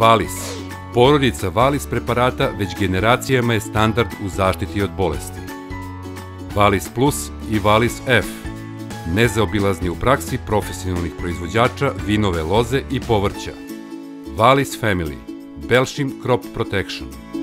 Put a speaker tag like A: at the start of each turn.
A: Valis. Porodica Valis preparata već generacijama je standard u zaštiti od bolesti. Valis Plus i Valis F. Nezaobilazni u praksi profesionalnih proizvođača vinove loze i povrća. Valis Family. Belšim Crop Protection.